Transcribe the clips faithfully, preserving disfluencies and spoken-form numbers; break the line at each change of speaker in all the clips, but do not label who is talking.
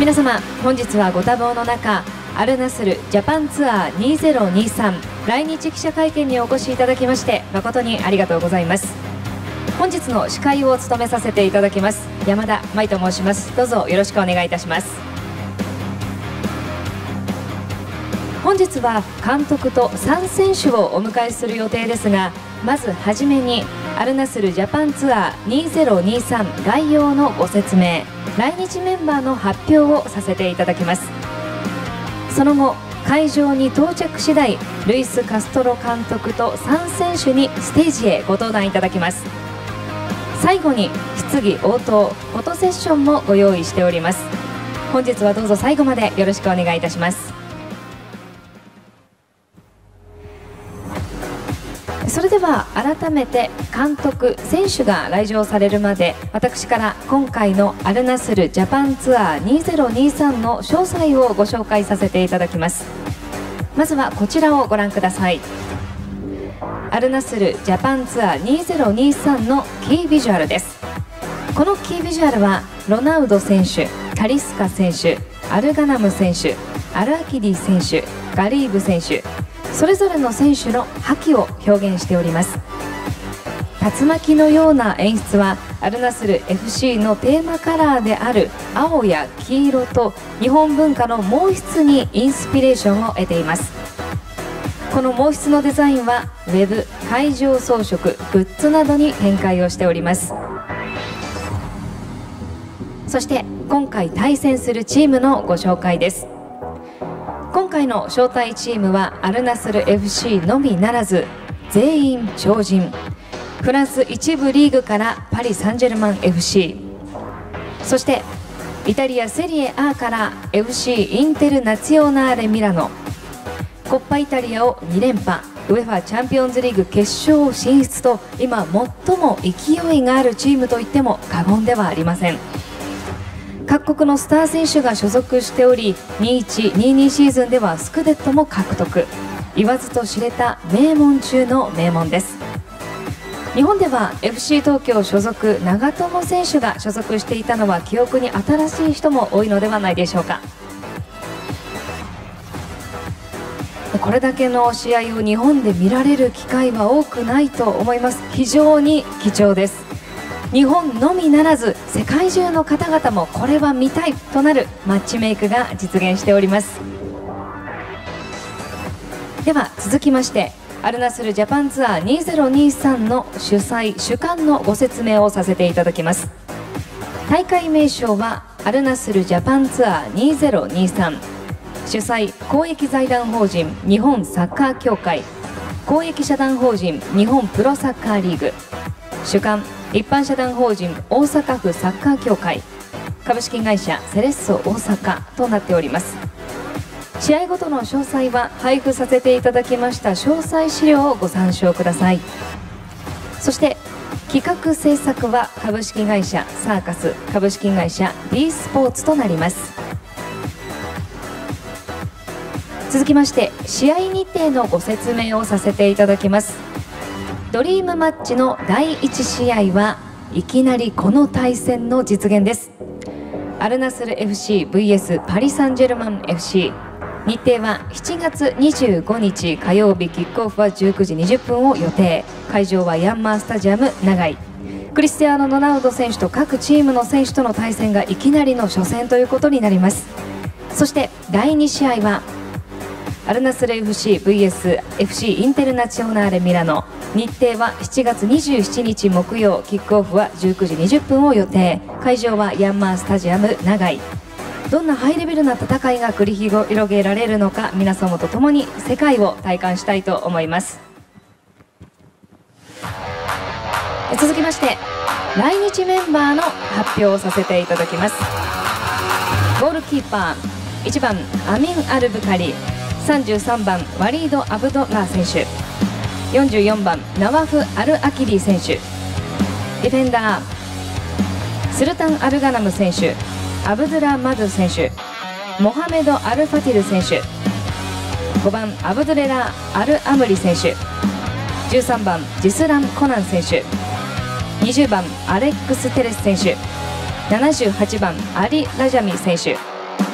皆様、本日はご多忙の中、アルナスルジャパンツアーにせんにじゅうさん来日記者会見にお越しいただきまして誠にありがとうございます。本日の司会を務めさせていただきます山田舞と申します。どうぞよろしくお願いいたします。本日は監督とさん選手をお迎えする予定ですが、まずはじめにアルナスルジャパンツアーにせんにじゅうさん概要のご説明、来日メンバーの発表をさせていただきます。その後、会場に到着次第ルイス・カストロ監督とさん選手にステージへご登壇いただきます。最後に質疑応答フォトセッションもご用意しております。本日はどうぞ最後までよろしくお願いいたします。それでは改めて監督、選手が来場されるまで私から今回のアルナスルジャパンツアーにせんにじゅうさんの詳細をご紹介させていただきます。まずはこちらをご覧ください。アルナスルジャパンツアーにせんにじゅうさんのキービジュアルです。このキービジュアルはロナウド選手、タリスカ選手、アルガナム選手、アルアキディ選手、ガリーブ選手、それぞれの選手の覇気を表現しております。竜巻のような演出はアルナスル エフシー のテーマカラーである青や黄色と日本文化の毛筆にインスピレーションを得ています。この毛筆のデザインはウェブ、会場装飾、グッズなどに展開をしております。そして今回対戦するチームのご紹介です。今回の招待チームはアルナスル エフシー のみならず全員超人、フランス一部リーグからパリ・サンジェルマン エフシー、 そしてイタリアセリエ A から エフシー インテルナツィオナーレミラノ、コッパイタリアをに連覇、ウェファチャンピオンズリーグ決勝進出と今最も勢いがあるチームといっても過言ではありません。各国のスター選手が所属しており、にじゅういち、にじゅうにシーズンではスクデットも獲得、言わずと知れた名門中の名門です。日本では エフシー 東京所属長友選手が所属していたのは記憶に新しい人も多いのではないでしょうか。これだけの試合を日本で見られる機会は多くないと思います。非常に貴重です。日本のみならず世界中の方々もこれは見たいとなるマッチメイクが実現しております。では続きましてアルナスルジャパンツアーにせんにじゅうさんの主催主幹のご説明をさせていただきます。大会名称はアルナスルジャパンツアーにせんにじゅうさん、主催公益財団法人日本サッカー協会、公益社団法人日本プロサッカーリーグ、主幹一般社団法人大阪府サッカー協会、株式会社セレッソ大阪となっております。試合ごとの詳細は配布させていただきました詳細資料をご参照ください。そして企画制作は株式会社サーカス、株式会社 B スポーツとなります。続きまして試合日程のご説明をさせていただきます。ドリームマッチのだいいち試合はいきなりこの対戦の実現です。アルナスル エフシー ブイエス パリ・サンジェルマン エフシー、 日程はしちがつにじゅうごにち火曜日、キックオフはじゅうくじにじゅっぷんを予定、会場はヤンマースタジアム長居。クリスティアーノ・ロナウド選手と各チームの選手との対戦がいきなりの初戦ということになります。そしてだいに試合はアルナスル エフシー ブイエス エフシー インテルナチョナーレミラノ、日程はしちがつにじゅうしちにち木曜、キックオフはじゅうくじにじゅっぷんを予定、会場はヤンマースタジアム長居。どんなハイレベルな戦いが繰り広げられるのか、皆様と共に世界を体感したいと思います。続きまして来日メンバーの発表をさせていただきます。ゴールキーパーいちばんアミン・アルブカリ、さんじゅうさんばんワリード・アブドラー選手、よんじゅうよんばんナワフ・アルアキディ選手、ディフェンダースルタン・アルガナム選手、アブドゥラ・マドゥ選手、モハメド・アルファティル選手、ごばんアブドゥレラ・アルアムリ選手、じゅうさんばんジスラン・コナン選手、にじゅうばんアレックス・テレス選手、ななじゅうはちばんアリ・ラジャミ選手、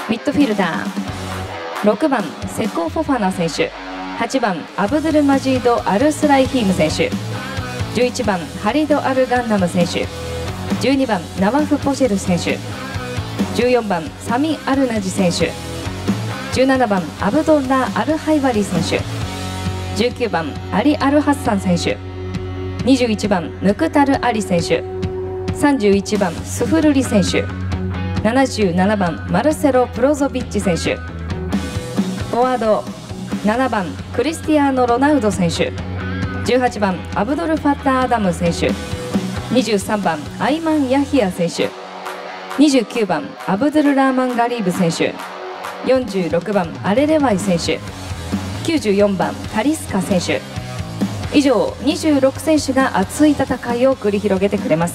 ミッドフィルダーろくばんセコ・フォファナ選手、はちばんアブドゥルマジード・アルスライヒーム選手、じゅういちばんハリド・アルガンナム選手、じゅうにばんナワフ・ポシェル選手、じゅうよんばんサミ・アルナジ選手、じゅうななばんアブドッラ・アルハイバリ選手、じゅうきゅうばんアリ・アルハッサン選手、にじゅういちばんムクタル・アリ選手、さんじゅういちばんスフルリ選手、ななじゅうななばんマルセロ・プロゾビッチ選手、フォワードななばんクリスティアーノ・ロナウド選手、じゅうはちばんアブドル・ファッター・アダム選手、にじゅうさんばんアイマン・ヤヒヤ選手、にじゅうきゅうばんアブドゥル・ラーマン・ガリーブ選手、よんじゅうろくばんアレレワイ選手、きゅうじゅうよんばんタリスカ選手。以上にじゅうろく選手が熱い戦いを繰り広げてくれます。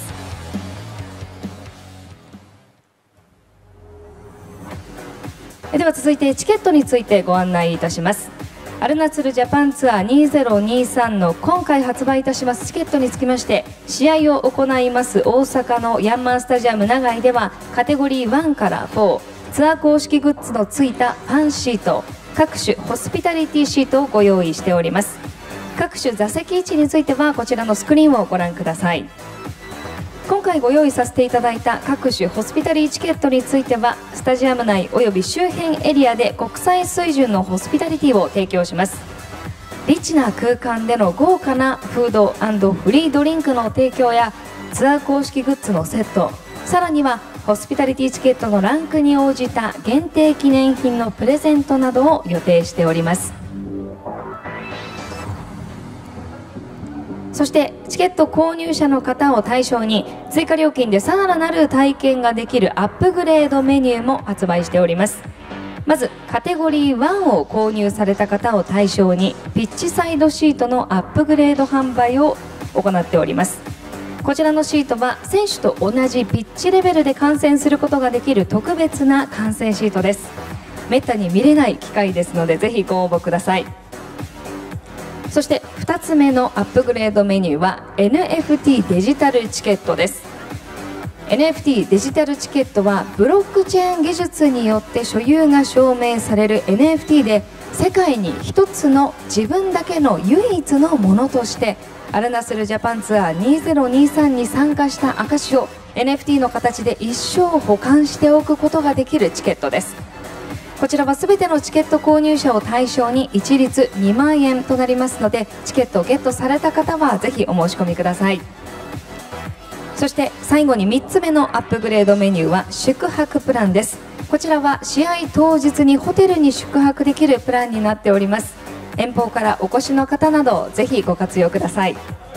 では続いてチケットについてご案内いたします。アルナツルジャパンツアーにせんにじゅうさんの今回発売いたしますチケットにつきまして、試合を行います大阪のヤンマースタジアム長居ではカテゴリーワンからフォー、ツアー公式グッズのついたファンシート、各種ホスピタリティシートをご用意しております。各種座席位置についてはこちらのスクリーンをご覧ください。今回ご用意させていただいた各種ホスピタリーチケットについてはスタジアム内および周辺エリアで国際水準のホスピタリティを提供します。リッチな空間での豪華なフード&フリードリンクの提供やツアー公式グッズのセット、さらにはホスピタリティチケットのランクに応じた限定記念品のプレゼントなどを予定しております。そしてチケット購入者の方を対象に追加料金でさらなる体験ができるアップグレードメニューも発売しております。まずカテゴリーワンを購入された方を対象にピッチサイドシートのアップグレード販売を行っております。こちらのシートは選手と同じピッチレベルで観戦することができる特別な観戦シートです。めったに見れない機会ですのでぜひご応募ください。そしてふたつめのアップグレードメニューは エヌエフティー デジタルチケットです。 エヌエフティー デジタルチケットはブロックチェーン技術によって所有が証明される エヌエフティー で世界に一つの自分だけの唯一のものとしてアルナスルジャパンツアーにせんにじゅうさんに参加した証を エヌエフティー の形で一生保管しておくことができるチケットです。こちらはすべてのチケット購入者を対象に一律にまんえんとなりますので、チケットをゲットされた方はぜひお申し込みください。そして最後にみっつめのアップグレードメニューは宿泊プランです。こちらは試合当日にホテルに宿泊できるプランになっております。遠方からお越しの方などぜひご活用ください。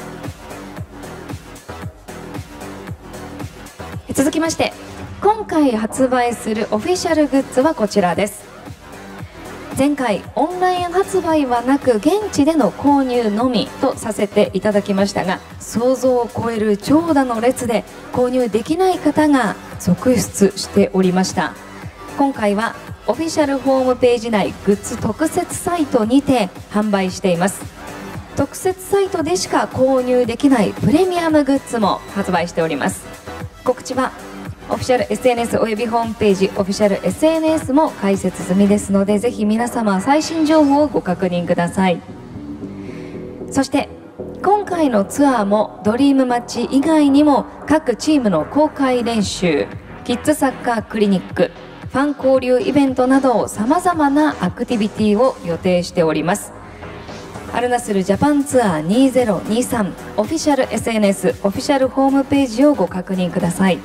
続きまして今回発売するオフィシャルグッズはこちらです。前回オンライン発売はなく現地での購入のみとさせていただきましたが、想像を超える長蛇の列で購入できない方が続出しておりました。今回はオフィシャルホームページ内グッズ特設サイトにて販売しています。特設サイトでしか購入できないプレミアムグッズも発売しております。告知はオフィシャル エスエヌエス およびホームページオフィシャル エスエヌエス も開設済みですのでぜひ皆様最新情報をご確認ください。そして今回のツアーもドリームマッチ以外にも各チームの公開練習、キッズサッカークリニック、ファン交流イベントなどさまざまなアクティビティを予定しております。アルナスルジャパンツアーにせんにじゅうさんオフィシャル エスエヌエス オフィシャルホームページをご確認ください。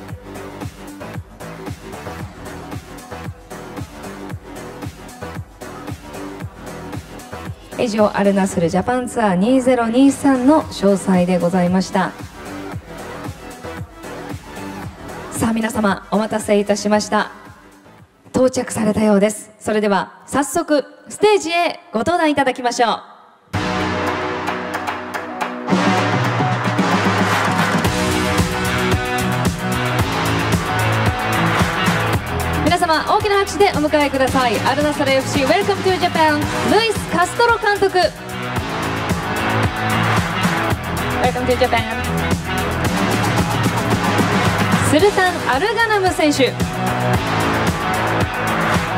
以上アルナスルジャパンツアーにせんにじゅうさんの詳細でございました。さあ皆様お待たせいたしました。到着されたようです。それでは早速ステージへご登壇いただきましょう。皆様大きな拍手でお迎えください。アルナスル エフシー Welcome to Japan ルイス・カストロ監督。 Welcome to Japan スルタン・アルガナム選手、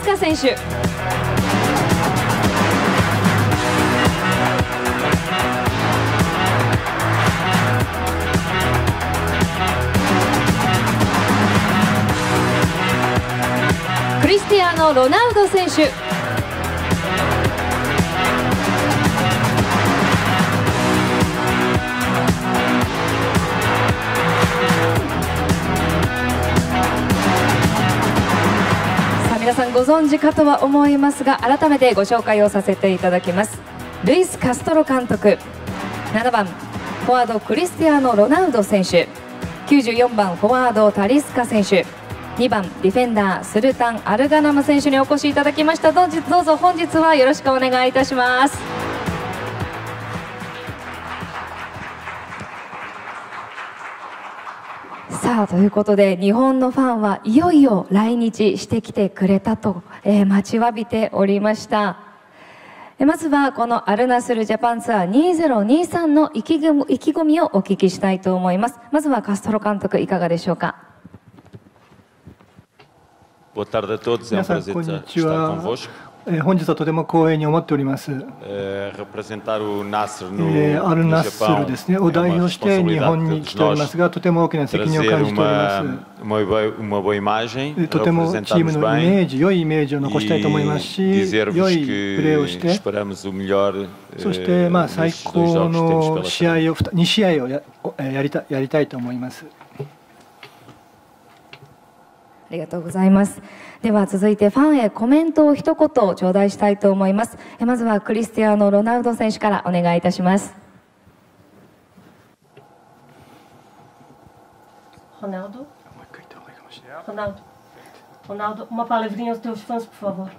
カ選手。クリスティアーノ・ロナウド選手。皆さんご存知かとは思いますが、改めてご紹介をさせていただきます。ルイス・カストロ監督、ななばんフォワードクリスティアーノ・ロナウド選手、きゅうじゅうよんばんフォワードタリスカ選手、にばんディフェンダースルタン・アルガナム選手にお越しいただきました。どうぞどうぞ本日はよろしくお願いいたします。さあということで、日本のファンはいよいよ来日してきてくれたと、えー、待ちわびておりました。えまずはこのアルナスルジャパンツアーにせんにじゅうさんの意気込み、意気込みをお聞きしたいと思います。まずはカストロ監督、いかがでしょうか。
Boa tarde a todos, é um prazer estar convosco.
本日はとても光栄に思っております。アルナスルですね、を代表して日本に来ておりますが、とても大きな責任を感じております。とてもチームのイメージ、良いイメージを残したいと思いますし、良いプレーをして、そしてまあ最高の試合をに試合を や, や, りたやりたいと思います。
ありがとうございます。では続いてファンへコメントを一言頂戴したいと思います。まずはクリスティアーノ・ロナウド選手からお願いいたします。
Ronaldo? Ronaldo, Ronaldo, uma palavrinha aos teus fãs, por favor.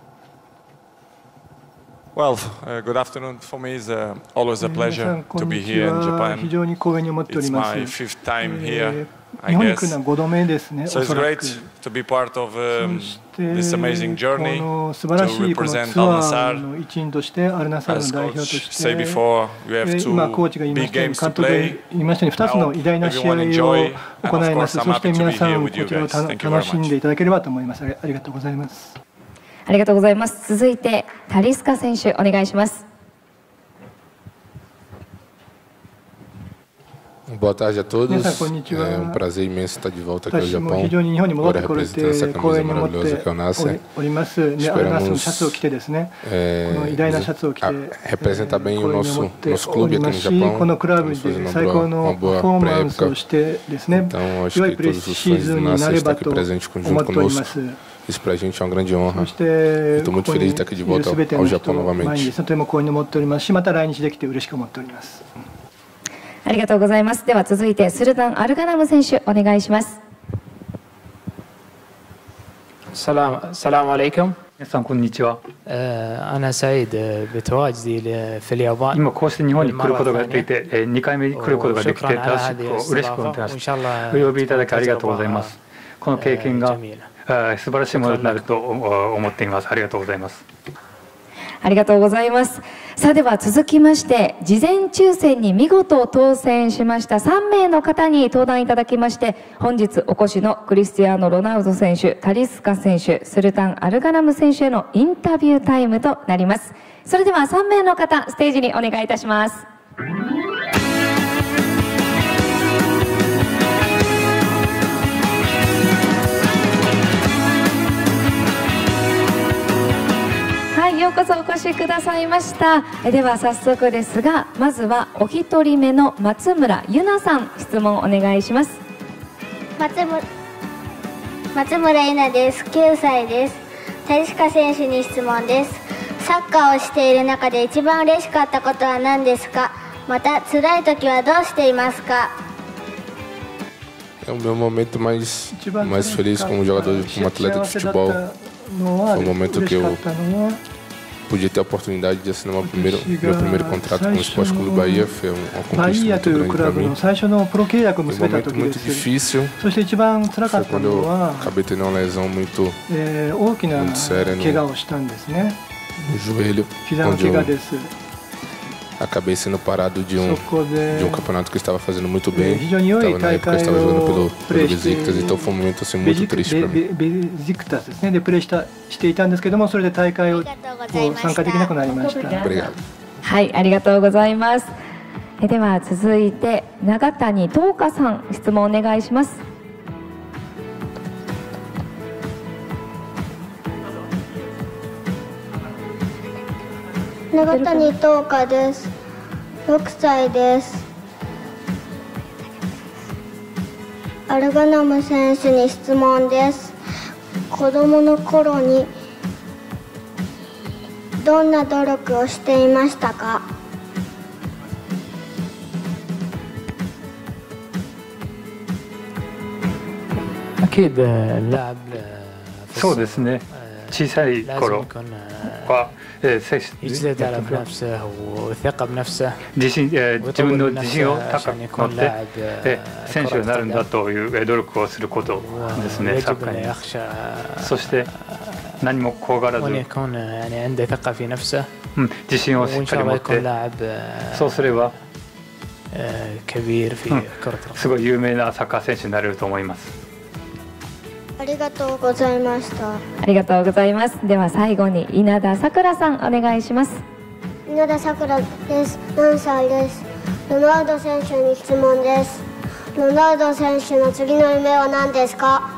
Well, uh, good afternoon. For me, it's uh, always a pleasure to be here in Japan. It's my fifth time here, I guess. So it's great to be part of um, this amazing journey to represent Al Nassr. As coach said before, you have two big games to play. I hope everyone enjoy, and of course, I'm happy to be here with you guys. Thank you very much.
ありがとうございます。
ありがとうございます。続いてタリスカ選手、お願いします。
Boa tarde a todos. É um prazer imenso estar de volta aqui ao Japão. Agora representando essa camisa maravilhosa que é o Nassr. Esperamos é, representar bem o nosso, nosso clube aqui no Japão. Estamos fazendo uma boa, uma boa pré-época. Então acho que todos os fãs do Nassr estão aqui presentes junto conosco. Isso para a gente é uma grande honra. Estou muito feliz de estar aqui de volta ao Japão novamente.
ありがとうございます。では続いてスルタン・アルガナム選手、お願いします。
サラムアレイクム。
皆さんこんにちは。
أنا سعيد بتواجدي في اليابان.
今こうして日本に来ることができて、にかいめ来ることができて楽しく嬉しく思ってます。お呼びいただきありがとうございます。この経験が素晴らしいものになると思っています。ありがとうございます。
ありがとうございます。さあでは続きまして、事前抽選に見事当選しましたさんめいの方に登壇いただきまして、本日お越しのクリスティアーノ・ロナウド選手、タリスカ選手、スルタン・アルガナム選手へのインタビュータイムとなります。それではさんめいの方、ステージにお願いいたします。はい、ようこそお越しくださいました。えでは早速ですが、まずはお一人目の松村ゆなさん、質問お願いします。
松村松村ゆなです。きゅうさいです。タリスカ選手に質問です。サッカーをしている中で一番嬉しかったことは何ですか。また辛い時はどうしていますか。
É o meu momento mais mais feliz como jogador, como atleta de futebol. Foi o momento que eu pude ter a oportunidade de assinar meu primeiro, meu primeiro contrato com o Esporte Clube Bahia. Foi uma conquista muito grande para mim. Foi um momento muito difícil. Foi quando eu acabei tendo uma lesão muito, muito séria no, no joelho, onde eu acabei sendo parado de um, de um campeonato que eu estava fazendo muito bem. Estava na época eu estava jogando pelo, pelo Besiktas, então foi um momento assim muito triste para mim.
Besiktasですね。でプレーしたしていたんですけども、それで大会を参加できなくなりました。
Obrigado.
はい、ありがとうございます。えでは続いて永谷東花さん、質問お願いします。
永谷東花です。ろくさいです。アルガナム選手に質問です。子供の頃にどんな努力をしていましたか？
そうですね。小さい頃は、えー、自信、えー、自分の自信を高く持って、えー、選手になるんだという努力をすることですね、サッカーに。そして何も怖がらず、うん、自信をしっかり持って、そうすれば、うん、すごい有名なサッカー選手になれると思います。
ありがとうございました。
ありがとうございます。では最後に稲田さくらさんお願いします。
稲田さくらです。何歳です。ロナウド選手に質問です。ロナウド選手の次の夢は何ですか？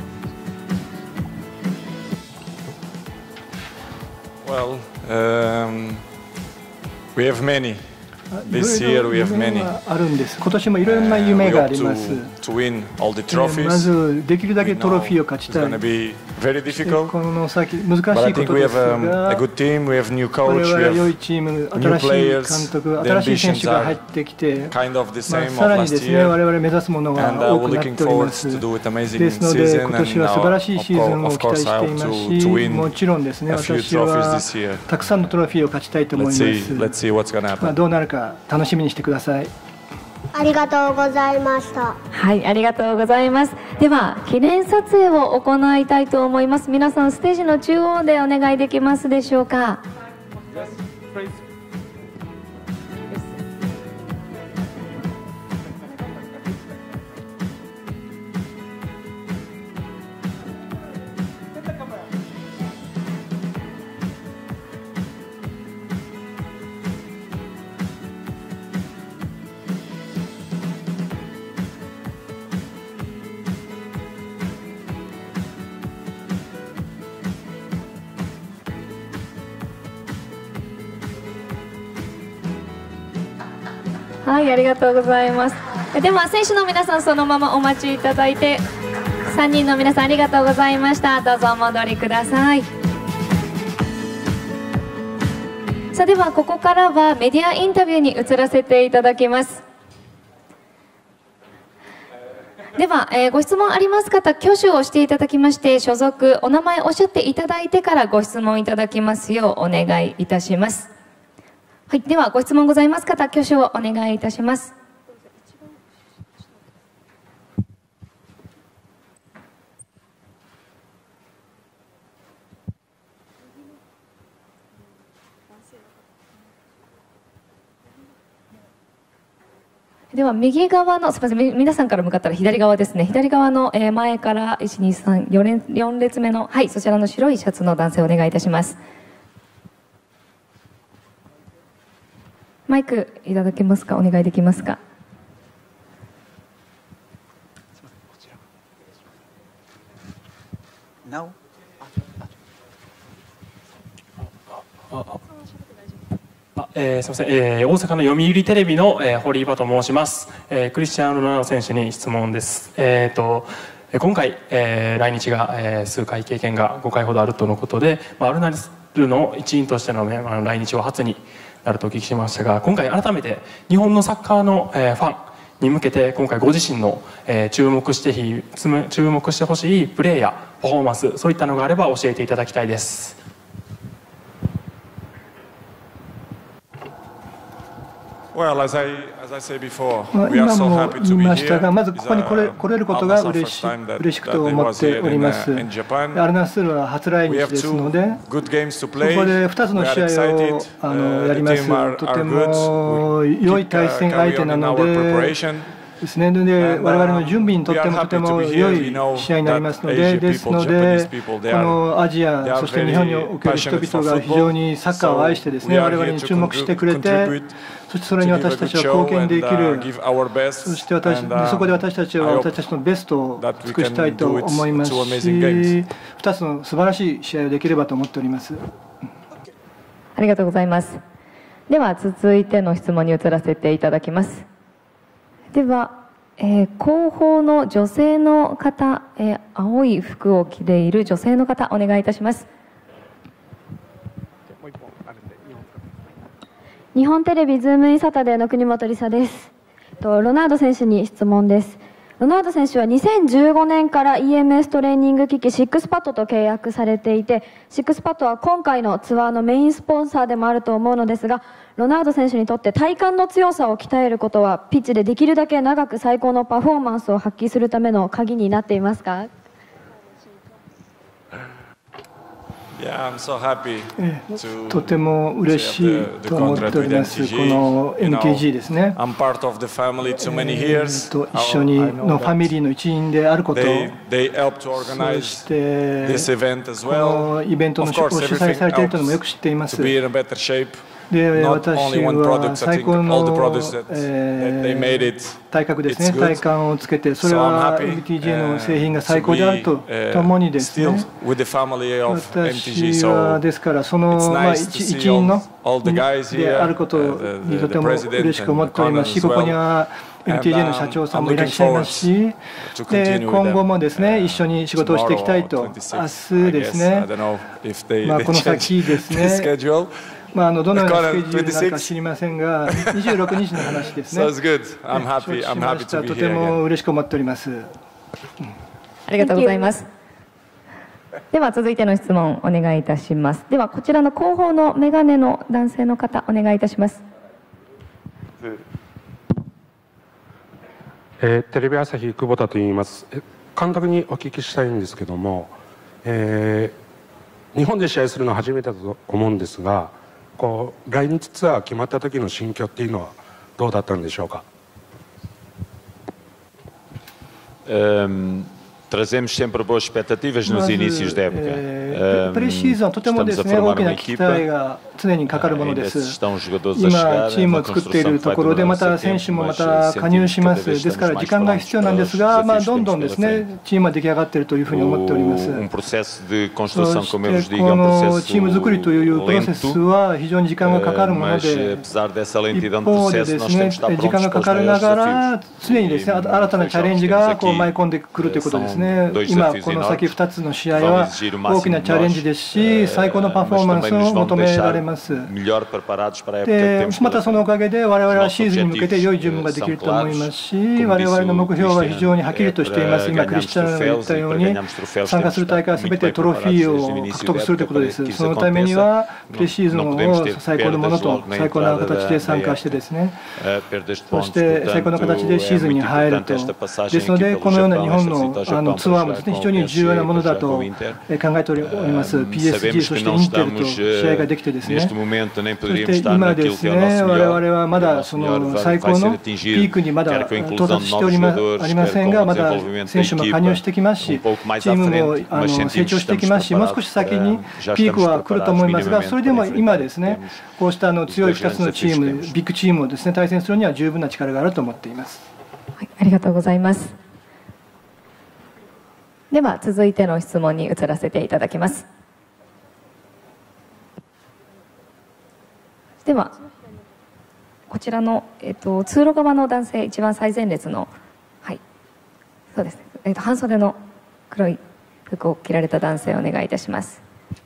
Well, um, we have many. This year we have many.
あるんです。今年もいろんな夢があります。
To win all the trophies.
まずできるだけトロフィーを勝ちたい。
It's going to be very difficult.
この先難しいことですが、
But I think we have a good team. We have new coach. We have new players. The ambitions are kind of the same of last year. And uh, we're looking forward to do it amazing season. And now, of course, I hope to, to win a few trophies this year.
たくさんのトロフィーを勝ちたいと思います。
Let's see, let's see what's going to happen.
どうなるか楽しみにしてください。
ありがとうございました。
はい、ありがとうございます。では記念撮影を行いたいと思います。皆さんステージの中央でお願いできますでしょうか。はい、ありがとうございます。では選手の皆さんそのままお待ちいただいて、さんにんの皆さんありがとうございました。どうぞお戻りください。さあではここからはメディアインタビューに移らせていただきます。では、えー、ご質問あります方、挙手をしていただきまして、所属、お名前おっしゃっていただいてからご質問いただきますようお願いいたします。はい、ではご質問ございます方、挙手をお願いいたします。では右側の、すみません、皆さんから向かったら左側ですね。左側の前からいち、に、さん、よん、よん列目の、はい、そちらの白いシャツの男性お願いいたします。マイクいただけますか、お願いできますか。
なお
あ、えー、すみません、えー、大阪の読売テレビの、えー、堀井場と申します、えー、クリスチャン・ロナウド選手に質問です。えーと今回、えー、来日が、えー、数回経験がごかいほどあるとのことで、まあ、アルナスルの一員としての、ね、あの来日は初になるとお聞きしましたが、今回改めて日本のサッカーの、えー、ファンに向けて今回ご自身の、えー、注目してひ注目してほしいプレーやパフォーマンス、そういったのがあれば教えていただきたいです。
Well, as I, as I said before, we are so happy to be here. まずここに来れ、来れることが嬉しい、嬉しくと思っております。アルナスルは初来日ですので、ここでふたつの試合をあのやります。とても良い対戦相手なので。ですね、で我々の準備にとってもとても良い試合になりますので、ですので、このアジア、そして日本における人々が非常にサッカーを愛してですね、我々に注目してくれて、そしてそれに私たちは貢献できる、そして私そこで私たちは私たちのベストを尽くしたいと思いますし、ふたつの素晴らしい試合をできればと思っております。
ありがとうございます。では続いての質問に移らせていただきます。では、えー、後方の女性の方、えー、青い服を着ている女性の方、お願いいたします。
日本テレビズームインサタデーの国本梨沙です。ロナウド選手に質問です。ロナウド選手はにせんじゅうごねんから イーエムエス トレーニング機器シックスパッドと契約されていて、シックスパッドは今回のツアーのメインスポンサーでもあると思うのですが、ロナウド選手にとって体幹の強さを鍛えることはピッチでできるだけ長く最高のパフォーマンスを発揮するための鍵になっていますか？
とても嬉しいと思っております。この エヌケージー ですね。と一緒にのファミリーの一員であること、そしてこのイベントの主催されているというのもよく知っています。で、私は最高の、えー、体格ですね、体幹をつけて、それは エムティージェー の製品が最高であるとともにですね、私はですから、その、まあ、一員のであることにとても嬉しく思っておりますし、ここには エムティージェー の社長さんもいらっしゃいますし、で今後もですね、一緒に仕事をしていきたいと、明日ですね、まあ、この先ですね、まあ、あのどのようなスケジュールになるか知りませんが、にじゅうろくにちの話ですね。承知しました。とても嬉しく思っております。
ありがとうございます。では続いての質問お願いいたします。ではこちらの後方のメガネの男性の方、お願いいたします。
えー、テレビ朝日久保田と言います。監督にお聞きしたいんですけども、えー、日本で試合するのは初めてだと思うんですが、こう来日ツアー決まった時の心境っていうのはどうだったんでしょうか。
Um, trazemos sempre boas expectativas nos inícios da época.
プレシーズンはとてもですね、大きな期待が常にかかるものです。今、チームを作っているところで、また選手もまた加入します。ですから時間が必要なんですが、まあ、どんどんですね、チームは出来上がっているというふうに思っております。そしてこのチーム作りというプロセスは非常に時間がかかるもので、一方でですね、時間がかかりながら、常にですね、新たなチャレンジがこう舞い込んでくるということですね。今、この先ふたつの試合は大きなチャレンジですし、最高のパフォーマンスを求められます。で、またそのおかげで我々はシーズンに向けて良い準備ができると思いますし、我々の目標は非常にはっきりとしています。今クリスチャンが言ったように、参加する大会は全てトロフィーを獲得するということです。そのためにはプレシーズンを最高のものと最高な形で参加してですね、そして最高の形でシーズンに入ると。ですので、このような日本のあのツアーもですね、非常に重要なものだと考えております。ピーエスジー そしてインテルと試合ができてですね、そして今ですね、我々はまだその最高のピークにまだ到達しておりまありませんが、まだ選手も加入してきますし、チームもあの成長してきますし、もう少し先にピークは来ると思いますが、それでも今ですね、こうしたあの強いふたつのチーム、ビッグチームをですね対戦するには十分な力があると思っています。
はい、ありがとうございます。では続いての質問に移らせていただきます。ではこちらの、えっと、通路側の男性、一番最前列の、はい、そうですね、えっと、半袖の黒い服を着られた男性、お願いいたします。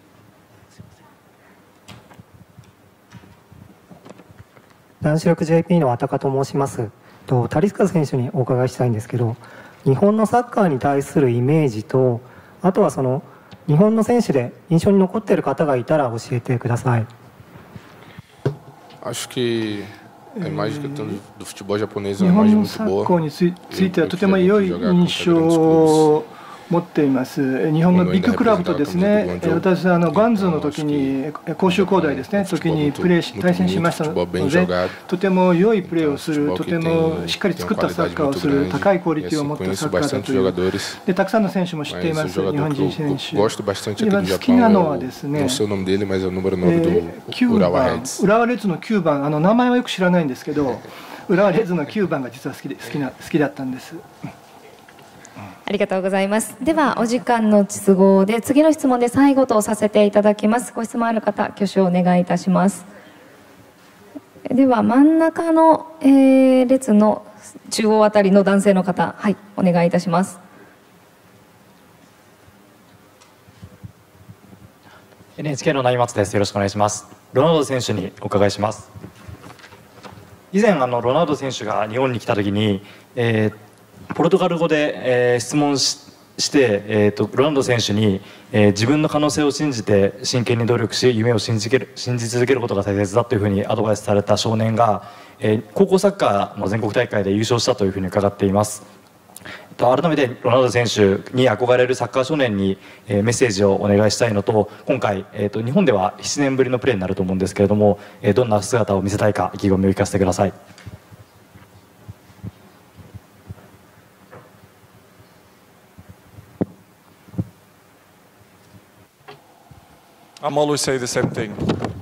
男子力 ジェーピー の渡嘉と申します。とタリスカ選手にお伺いしたいんですけど、日本のサッカーに対するイメージと、あとはその日本の選手で印象に残っている方がいたら教えてください。
Acho que a imagem que eu tenho do futebol japonês é
日
uma
本
imagem
の
muito
サッ
boa.
カーについ
Eu
ついてはとて
prefiro
も良い
jogar
印
contra
象
grandes clubes.
を持っています。日本のビッグクラブとですね、私はあのガンズの時に甲州工大ですね、時にプレーし対戦しましたので、とても良いプレーをする、とてもしっかり作ったサッカーをする、高いクオリティを持ったサッカーだという。で、たくさんの選手も知っています、日本人選手。好きなのはですね、きゅうばん、浦和レッズのきゅうばん、あの名前はよく知らないんですけど、浦和レッズのきゅうばんが実は好きで好きな好きだったんです。
ありがとうございます。ではお時間の都合で次の質問で最後とさせていただきます。ご質問ある方挙手をお願いいたします。では真ん中の、えー、列の中央あたりの男性の方、はい、お願いいたします。
エヌエイチケー の成松です。よろしくお願いします。ロナウド選手にお伺いします。以前あのロナウド選手が日本に来た時に、えーポルトガル語で、えー、質問 し, して、えー、とロナウド選手に、えー、自分の可能性を信じて真剣に努力し夢を信じる信じ続けることが大切だというふうにアドバイスされた少年が、えー、高校サッカーの全国大会で優勝したというふうに伺っています。改めてロナウド選手に憧れるサッカー少年に、えー、メッセージをお願いしたいのと、今回、えー、と日本ではななねんぶりのプレーになると思うんですけれども、えー、どんな姿を見せたいか意気込みを聞かせてください。
I'm always say the same thing.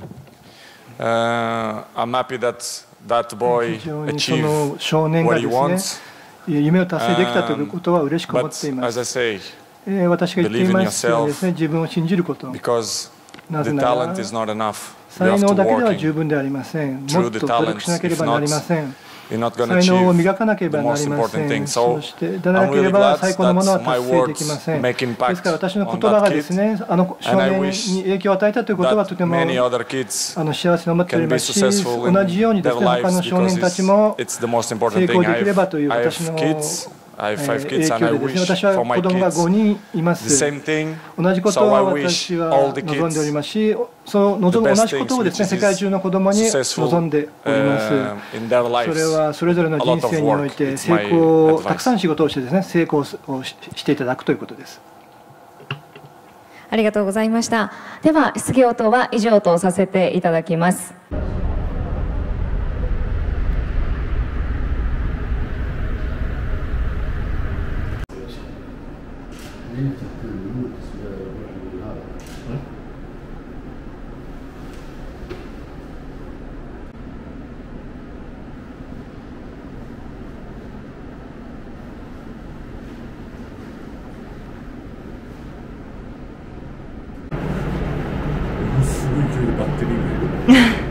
Uh, I'm happy that that boy achieved what he wants.
夢を達成できたということは嬉しく思っています。
As I say,
私が言っていますようにですね、自分を信じること。なぜなら、才能だけでは十分ではありません。もっと努力しなければなりません。才能を磨かなければなりません。そしてでなければ最高のものは達成できません。ですから私の言葉がですね、あの少年に影響を与えたということはとてもあの幸せに思っておりますし、同じようにですね、他の少年たちも成功できればという私の影響でですね、私は子供がごにんいます。同じことを私は望んでおりますし、その望む同じことをですね、世界中の子供に望んでおります。それはそれぞれの人生において成功、たくさん仕事をしてですね、成功をしていただくということです。
ありがとうございました。では質疑応答は以上とさせていただきます。
すごい勢いでバッテリー